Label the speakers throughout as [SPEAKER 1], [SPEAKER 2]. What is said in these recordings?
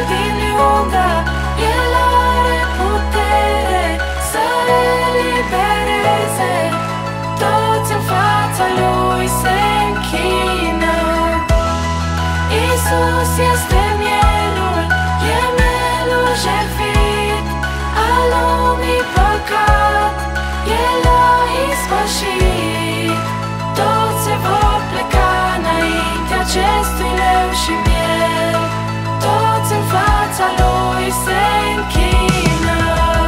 [SPEAKER 1] din Iuda, El are putere să elibereze. Toți în fața Lui se închină. Iisus este mielul, e mielul jertfit al lumii păcat, El a ispășit. Toți se vor pleca înainte acestui leu și miel. Toți în fața Lui se închină.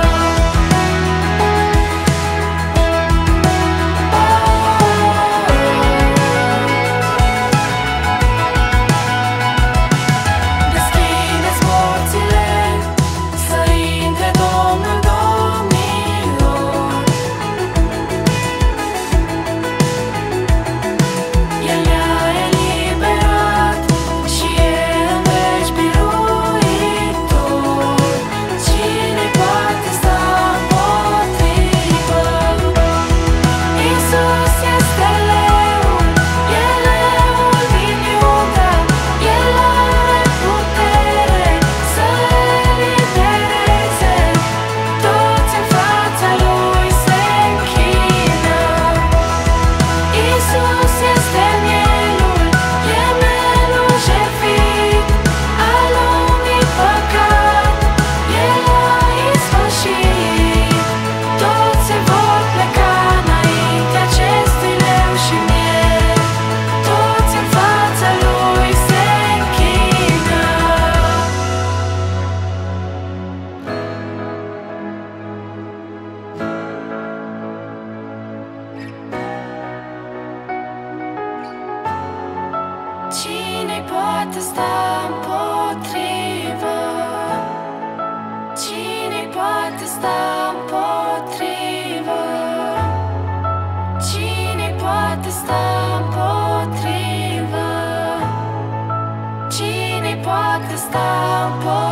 [SPEAKER 1] Deschideți porțile să intre Domnul domnilor. El ne-a eliberat și e în veci biruitor. Cine poate sta împotrivă? Iisus este leul, e leul din Iuda, El are putere să elibereze. Toți în fața Lui se închină. Iisus este mielul, e mielul jertfit al lumii păcat, El a ispășit. Toți se vor pleca înainte acestui leu și miel. Toți în fața Lui se închină. Cine poate sta împotrivă? Cine poate sta împotrivă? Cine poate sta împotrivă? Cine poate sta împotrivă?